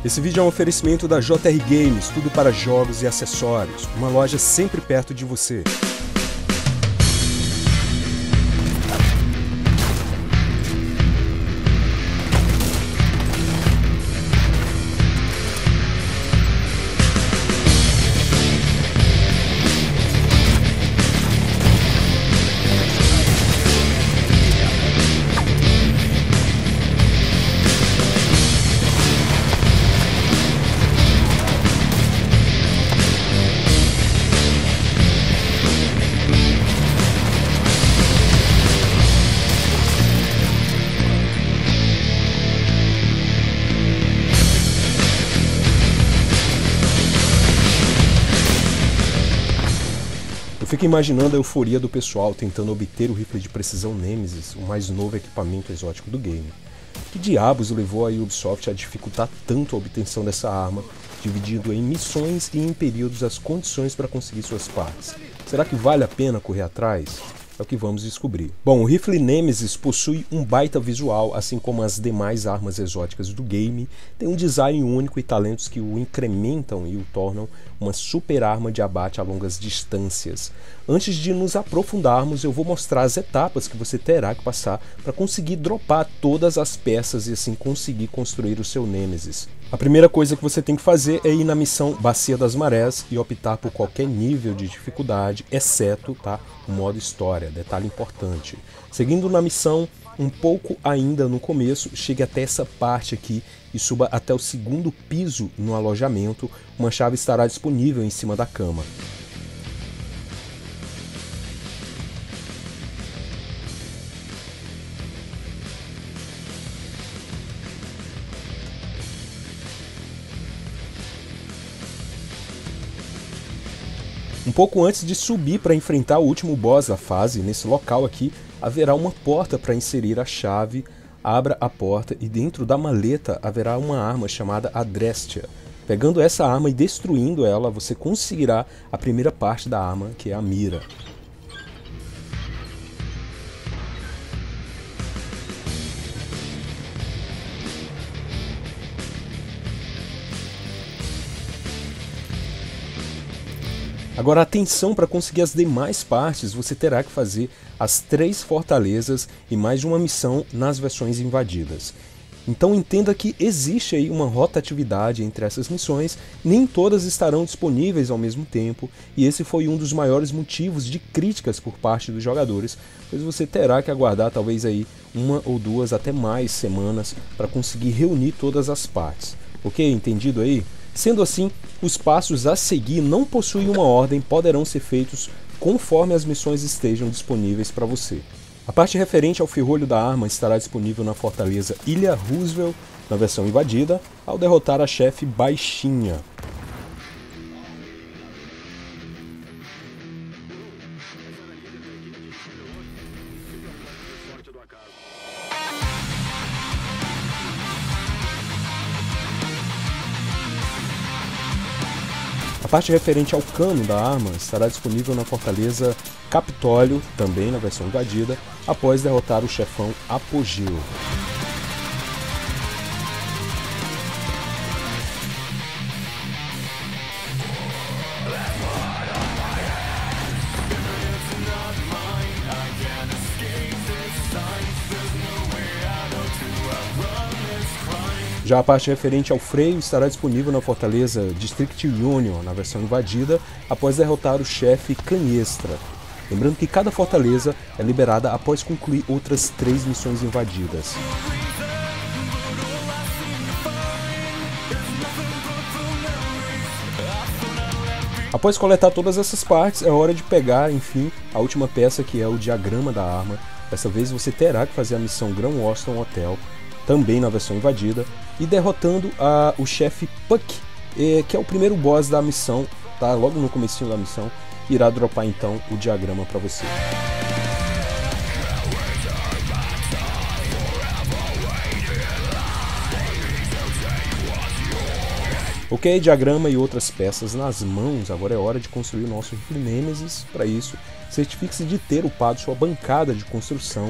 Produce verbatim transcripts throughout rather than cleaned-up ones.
Esse vídeo é um oferecimento da J R Games, tudo para jogos e acessórios, uma loja sempre perto de você. Eu fico imaginando a euforia do pessoal tentando obter o rifle de precisão Nemesis, o mais novo equipamento exótico do game. Que diabos levou a Ubisoft a dificultar tanto a obtenção dessa arma, dividindo em missões e em períodos as condições para conseguir suas partes? Será que vale a pena correr atrás? É o que vamos descobrir. Bom, o rifle Nemesis possui um baita visual, assim como as demais armas exóticas do game, tem um design único e talentos que o incrementam e o tornam uma super arma de abate a longas distâncias. Antes de nos aprofundarmos, eu vou mostrar as etapas que você terá que passar para conseguir dropar todas as peças e assim conseguir construir o seu Nemesis. A primeira coisa que você tem que fazer é ir na missão Bacia das Marés e optar por qualquer nível de dificuldade, exceto tá, o modo história, detalhe importante. Seguindo na missão, um pouco ainda no começo, chegue até essa parte aqui e suba até o segundo piso no alojamento, uma chave estará disponível em cima da cama. Um pouco antes de subir para enfrentar o último boss da fase, nesse local aqui, haverá uma porta para inserir a chave, abra a porta e dentro da maleta haverá uma arma chamada Adrestia. Pegando essa arma e destruindo ela, você conseguirá a primeira parte da arma, que é a mira. Agora atenção, para conseguir as demais partes você terá que fazer as três fortalezas e mais uma missão nas versões invadidas. Então entenda que existe aí uma rotatividade entre essas missões, nem todas estarão disponíveis ao mesmo tempo e esse foi um dos maiores motivos de críticas por parte dos jogadores, pois você terá que aguardar talvez aí uma ou duas até mais semanas para conseguir reunir todas as partes. Ok? Entendido aí? Sendo assim, os passos a seguir não possuem uma ordem, poderão ser feitos conforme as missões estejam disponíveis para você. A parte referente ao ferrolho da arma estará disponível na fortaleza Ilha Roosevelt, na versão invadida, ao derrotar a chefe Baixinha. A parte referente ao cano da arma estará disponível na fortaleza Capitólio, também na versão invadida, após derrotar o chefão Apogeu. Já a parte referente ao freio estará disponível na fortaleza District Union, na versão invadida, após derrotar o chefe Canhestra. Lembrando que cada fortaleza é liberada após concluir outras três missões invadidas. Após coletar todas essas partes, é hora de pegar, enfim, a última peça, que é o diagrama da arma. Dessa vez você terá que fazer a missão Grand Washington Hotel, também na versão invadida, e derrotando a, o chefe Puck, eh, que é o primeiro boss da missão, tá? Logo no comecinho da missão, irá dropar então o diagrama para você. Ok, diagrama e outras peças nas mãos, agora é hora de construir o nosso rifle Nemesis. Para isso, certifique-se de ter upado sua bancada de construção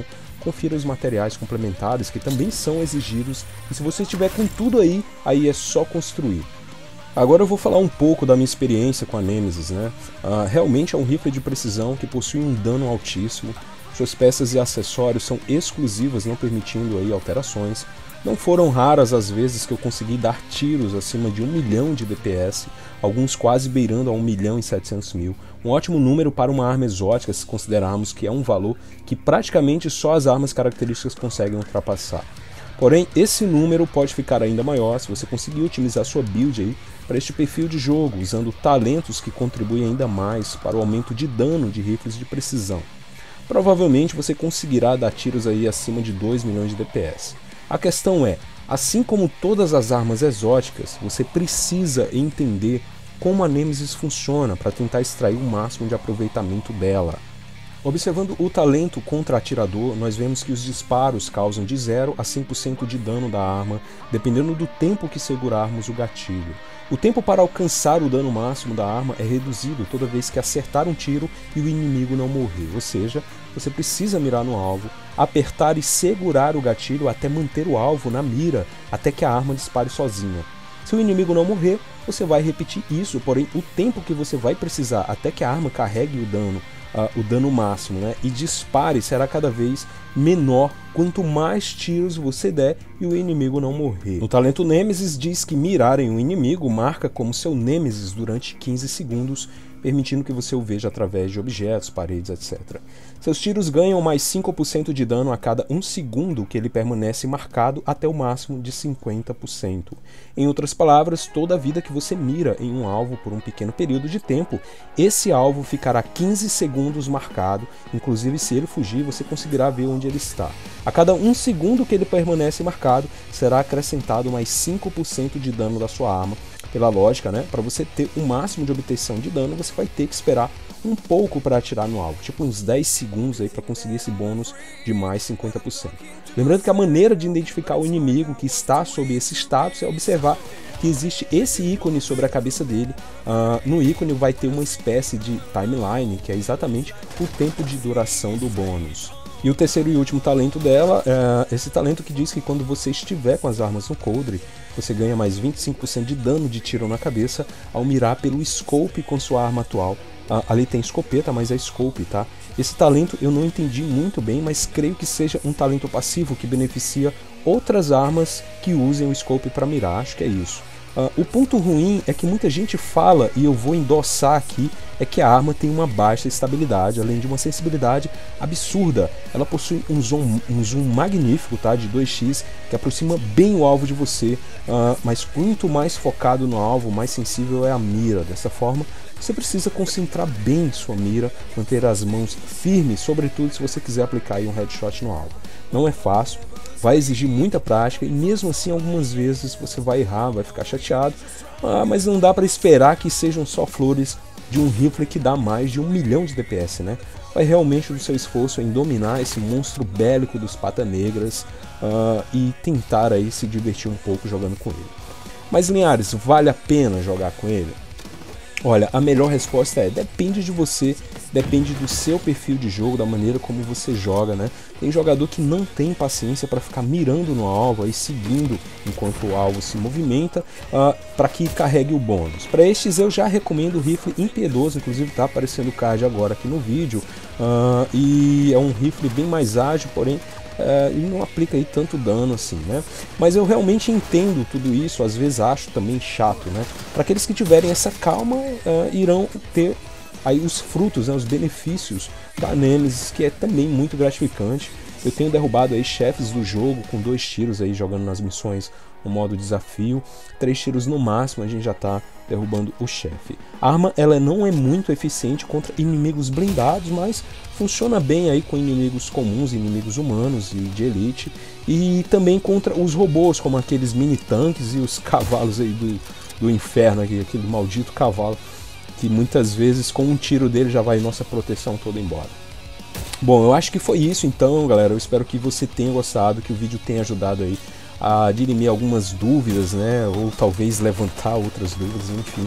confira os materiais complementares que também são exigidos, e se você estiver com tudo aí, aí é só construir. Agora eu vou falar um pouco da minha experiência com a Nemesis, né? Uh, realmente é um rifle de precisão que possui um dano altíssimo, suas peças e acessórios são exclusivas, não permitindo aí alterações. Não foram raras as vezes que eu consegui dar tiros acima de um milhão de D P S, alguns quase beirando a um milhão e setecentos mil. Um ótimo número para uma arma exótica se considerarmos que é um valor que praticamente só as armas características conseguem ultrapassar. Porém, esse número pode ficar ainda maior se você conseguir otimizar sua build aí para este perfil de jogo, usando talentos que contribuem ainda mais para o aumento de dano de rifles de precisão. Provavelmente você conseguirá dar tiros aí acima de dois milhões de D P S. A questão é, assim como todas as armas exóticas, você precisa entender como a Nemesis funciona para tentar extrair o máximo de aproveitamento dela. Observando o talento contra atirador, nós vemos que os disparos causam de zero a cem por cento de dano da arma, dependendo do tempo que segurarmos o gatilho. O tempo para alcançar o dano máximo da arma é reduzido toda vez que acertar um tiro e o inimigo não morrer, ou seja, você precisa mirar no alvo, apertar e segurar o gatilho até manter o alvo na mira, até que a arma dispare sozinha. Se o inimigo não morrer, você vai repetir isso, porém o tempo que você vai precisar até que a arma carregue o dano, uh, o dano máximo, né, e dispare será cada vez menor quanto mais tiros você der e o inimigo não morrer. No talento Nemesis diz que mirar em um inimigo marca como seu Nemesis durante quinze segundos, permitindo que você o veja através de objetos, paredes, etcétera. Seus tiros ganham mais cinco por cento de dano a cada um segundo que ele permanece marcado até o máximo de cinquenta por cento. Em outras palavras, toda a vida que você mira em um alvo por um pequeno período de tempo, esse alvo ficará quinze segundos marcado, inclusive se ele fugir você conseguirá ver onde ele está. A cada um segundo que ele permanece marcado, será acrescentado mais cinco por cento de dano da sua arma. Pela lógica, né, para você ter o máximo de obtenção de dano, você vai ter que esperar um pouco para atirar no alvo, tipo uns dez segundos aí para conseguir esse bônus de mais cinquenta por cento. Lembrando que a maneira de identificar o inimigo que está sob esse status é observar que existe esse ícone sobre a cabeça dele. Uh, no ícone vai ter uma espécie de timeline, que é exatamente o tempo de duração do bônus. E o terceiro e último talento dela é esse talento que diz que quando você estiver com as armas no coldre, você ganha mais vinte e cinco por cento de dano de tiro na cabeça ao mirar pelo scope com sua arma atual. Ah, ali tem escopeta, mas é scope, tá? Esse talento eu não entendi muito bem, mas creio que seja um talento passivo que beneficia outras armas que usem o scope para mirar, acho que é isso. Uh, o ponto ruim é que muita gente fala, e eu vou endossar aqui, é que a arma tem uma baixa estabilidade, além de uma sensibilidade absurda. Ela possui um zoom, um zoom magnífico, tá, de dois x, que aproxima bem o alvo de você, uh, mas quanto mais focado no alvo, mais sensível é a mira. Dessa forma, você precisa concentrar bem sua mira, manter as mãos firmes, sobretudo se você quiser aplicar aí um headshot no alvo. Não é fácil. Vai exigir muita prática e mesmo assim algumas vezes você vai errar, vai ficar chateado, ah, mas não dá para esperar que sejam só flores de um rifle que dá mais de um milhão de D P S, né? Vai realmente do seu esforço em dominar esse monstro bélico dos Pata Negras uh, e tentar aí se divertir um pouco jogando com ele. Mas Linhares, vale a pena jogar com ele? Olha, a melhor resposta é, depende de você, depende do seu perfil de jogo, da maneira como você joga, né? Tem jogador que não tem paciência para ficar mirando no alvo e seguindo enquanto o alvo se movimenta uh, para que carregue o bônus. Para estes eu já recomendo o rifle impiedoso, inclusive tá aparecendo o card agora aqui no vídeo, uh, e é um rifle bem mais ágil, porém Uh, e não aplica aí tanto dano assim, né? Mas eu realmente entendo tudo isso, às vezes acho também chato, né? Para aqueles que tiverem essa calma, uh, irão ter aí os frutos, né, os benefícios da Nemesis, que é também muito gratificante. Eu tenho derrubado aí chefes do jogo com dois tiros aí jogando nas missões no modo desafio, três tiros no máximo a gente já tá derrubando o chefe. A arma ela não é muito eficiente contra inimigos blindados, mas funciona bem aí com inimigos comuns, inimigos humanos e de elite, e também contra os robôs, como aqueles mini tanques e os cavalos aí do, do inferno, aqui, aquele maldito cavalo, que muitas vezes com um tiro dele já vai nossa proteção toda embora. Bom, eu acho que foi isso então, galera. Eu espero que você tenha gostado, que o vídeo tenha ajudado aí a dirimir algumas dúvidas, né? Ou talvez levantar outras dúvidas, enfim.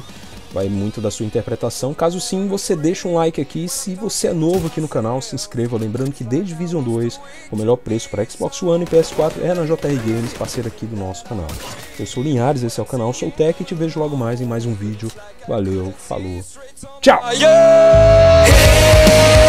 vai muito da sua interpretação. Caso sim, você deixa um like aqui. Se você é novo aqui no canal, se inscreva. Lembrando que The Division dois, o melhor preço para Xbox One e P S quatro é na J R Games, parceiro aqui do nosso canal. Eu sou o Linhares, esse é o canal Sou Tech e te vejo logo mais em mais um vídeo. Valeu, falou, tchau!